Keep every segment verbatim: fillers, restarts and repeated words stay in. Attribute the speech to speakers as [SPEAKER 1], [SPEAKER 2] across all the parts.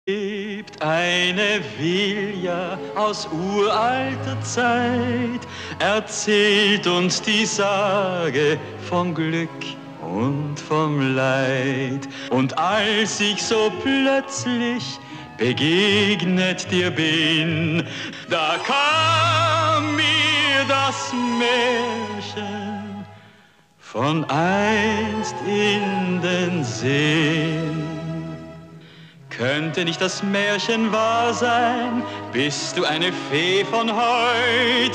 [SPEAKER 1] Gibt eine Vilja aus uralter Zeit, erzählt uns die Sage vom Glück und vom Leid. Und als ich so plötzlich begegnet dir bin, da kam mir das Märchen von einst in den Sinn. Könnte nicht das Märchen wahr sein, bist du eine Fee von heut.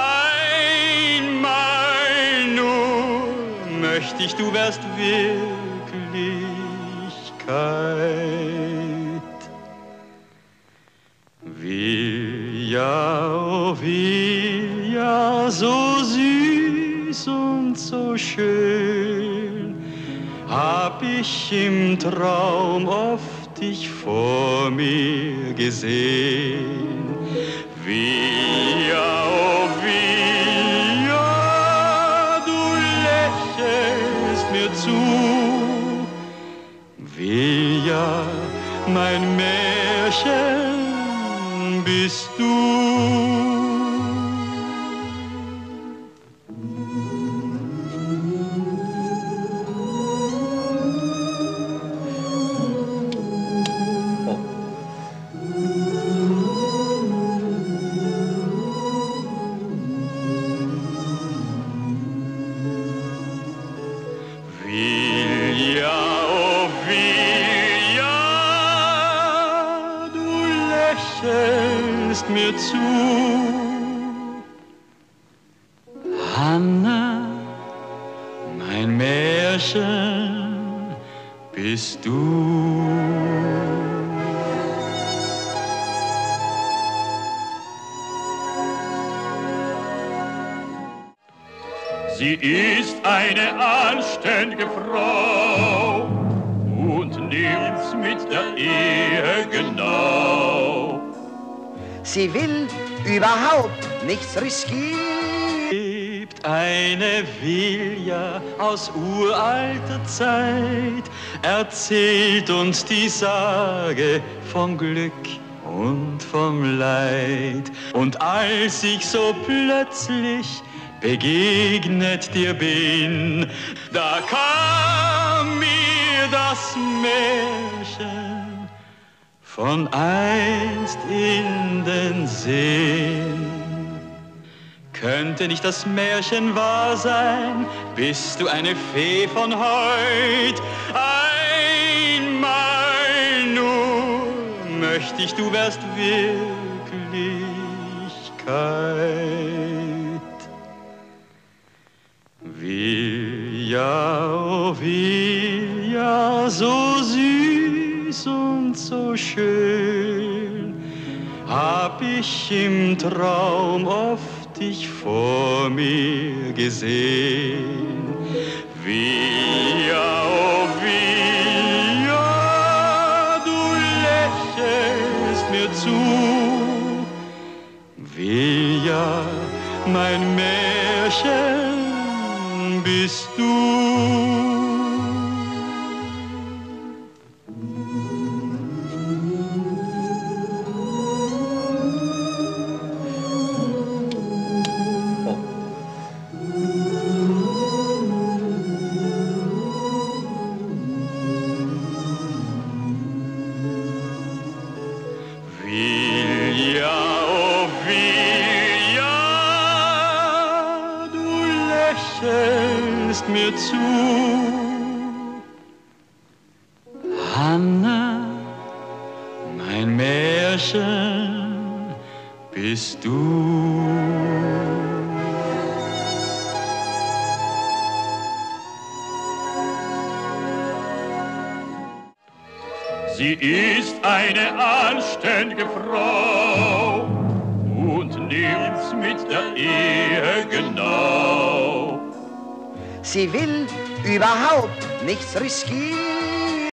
[SPEAKER 1] Einmal nur möchte ich, du wärst Wirklichkeit. Vilja, oh Vilja, so süß und so schön, hab ich im Traum oft dich vor mir gesehen. Vilja, oh Vilja, du lächelst mir zu. Vilja, mein Märchen bist du. Vilja, oh Vilja, du lächelst mir zu. Hanna, mein Märchen bist du. Sie ist eine anständige Frau und nimmt's mit der Ehe genau.
[SPEAKER 2] Sie will überhaupt nichts riskieren.
[SPEAKER 1] Gibt eine Vilja aus uralter Zeit, erzählt uns die Sage vom Glück und vom Leid. Und als ich so plötzlich begegnet dir bin, da kam mir das Märchen von einst in den Sinn. Könnte nicht das Märchen wahr sein, bist du eine Fee von heut. Einmal nur möchte ich, du wärst Wirklichkeit. Vilja, oh Vilja, so süß und so schön, hab ich im Traum oft dich vor mir gesehen. Vilja, oh Vilja, du lächelst mir zu. Vilja, mein Märchen bist du. Vilja, oh Vilja, du lächelst mir zu. Hanna, mein Märchen bist du. Sie ist eine anständige Frau und nimmt's mit der Ehe genau.
[SPEAKER 2] Sie will überhaupt nichts riskieren.